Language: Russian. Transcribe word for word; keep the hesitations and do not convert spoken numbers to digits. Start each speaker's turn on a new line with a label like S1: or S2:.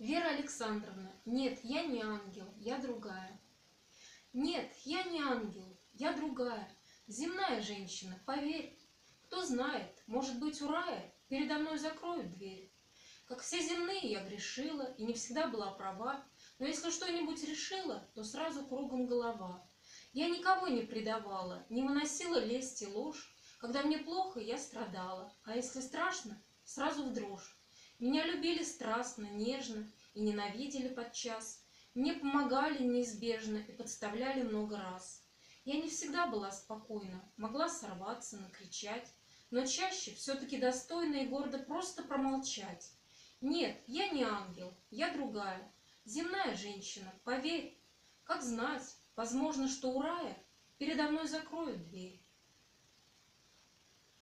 S1: Вера Александровна, нет, я не ангел, я другая. Нет, я не ангел, я другая, земная женщина, поверь. Кто знает, может быть, у рая передо мной закроют дверь. Как все земные я грешила и не всегда была права, но если что-нибудь решила, то сразу кругом голова. Я никого не предавала, не выносила лесть и ложь. Когда мне плохо, я страдала, а если страшно, сразу в дрожь. Меня любили страстно, нежно и ненавидели подчас. Мне помогали неизбежно и подставляли много раз. Я не всегда была спокойна, могла сорваться, накричать, но чаще все-таки достойно и гордо просто промолчать. Нет, я не ангел, я другая, земная женщина, поверь. Как знать, возможно, что у рая передо мной закроют дверь.